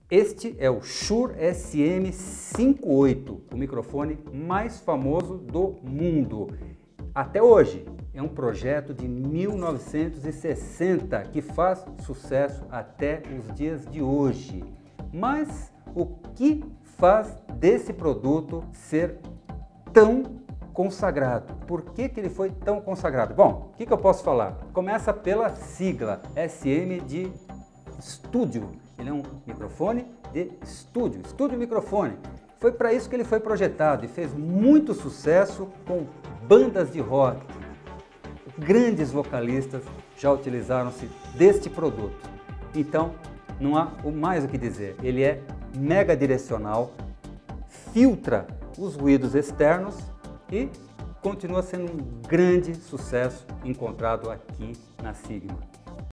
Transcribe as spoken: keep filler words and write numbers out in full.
Este é o Shure S M cinquenta e oito, o microfone mais famoso do mundo. Até hoje, é um projeto de mil novecentos e sessenta que faz sucesso até os dias de hoje. Mas o que faz desse produto ser tão consagrado? Por que que ele foi tão consagrado? Bom, o que que eu posso falar? Começa pela sigla S M de estúdio. Ele é um microfone de estúdio, estúdio microfone. Foi para isso que ele foi projetado e fez muito sucesso com bandas de rock. Grandes vocalistas já utilizaram-se deste produto. Então, não há mais o que dizer. Ele é mega direcional, filtra os ruídos externos e continua sendo um grande sucesso encontrado aqui na Sigma.